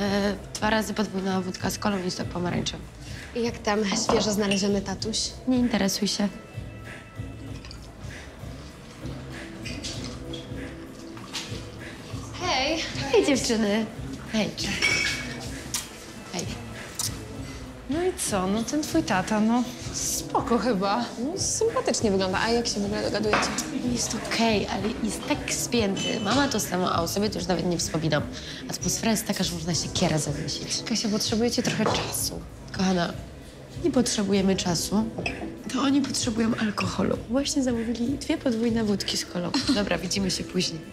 2 razy podwójna wódka z kolą i sok pomarańczowy. I jak tam świeżo znaleziony tatuś? Nie interesuj się. Hej. Hej, dziewczyny. Hej. Hej. No i co? No ten twój tata, no spoko chyba. No, sympatycznie wygląda. A jak się w ogóle dogadujecie? Jest okej, ale jest tak spięty. Mama to samo, a o sobie to już nawet nie wspominam. Atmosfera jest taka, że można się kiera zawiesić. Kasia, potrzebujecie trochę czasu. Kochana, nie potrzebujemy czasu, to oni potrzebują alkoholu. Właśnie zamówili 2 podwójne wódki z kolą. Dobra, widzimy się później.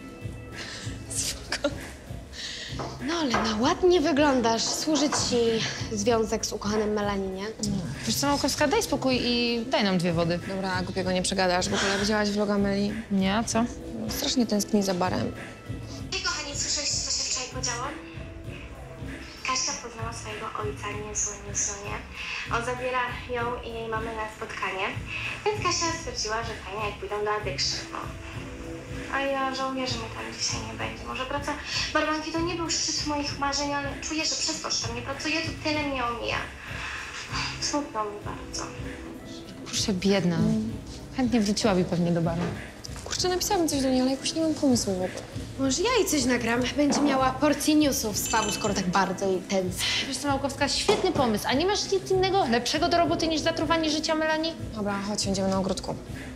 No, ale ładnie wyglądasz. Służy ci związek z ukochanym Melanie, nie? Wiesz co, Małkowska, daj spokój i daj nam 2 wody. Dobra, głupiego nie przegadasz. W ogóle widziałaś vloga Meli? Nie, a co? Strasznie tęskni za barem. Hej kochani, słyszeliście, co się wczoraj podziało? Kasia poznała swojego ojca, nie. On zabiera ją i jej mamę na spotkanie, więc Kasia stwierdziła, że fajnie jak pójdą do Addiction. A ja żałuję, że mnie tam dzisiaj nie będzie. Może praca barmanki to nie był szczyt moich marzeń, ale czuję, że przez to, że tam nie pracuję, to tyle mnie omija. Smutno mi bardzo. Kurczę, biedna. Chętnie wróciłaby pewnie do baru. Kurczę, napisałabym coś do niej, ale jakoś nie mam pomysłu w ogóle. Może ja jej coś nagram. Będzie miała porcję newsów z Fabu, skoro tak bardzo jej tęskni. Wiesz co, Małkowska, świetny pomysł. A nie masz nic innego, lepszego do roboty niż zatruwanie życia Melanii? Dobra, chodź, będziemy na ogródku.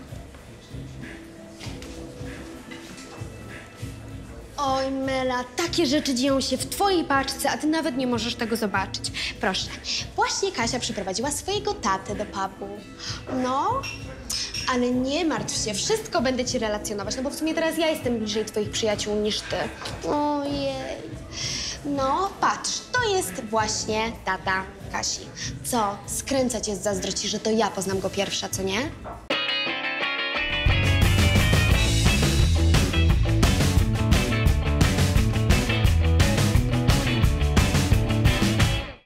Oj, Mela, takie rzeczy dzieją się w twojej paczce, a ty nawet nie możesz tego zobaczyć. Proszę, właśnie Kasia przyprowadziła swojego tatę do pubu. No, ale nie martw się, wszystko będę ci relacjonować, no bo w sumie teraz ja jestem bliżej twoich przyjaciół niż ty. Ojej. No, patrz, to jest właśnie tata Kasi. Co, skręca cię z zazdrości, że to ja poznam go pierwsza, co nie?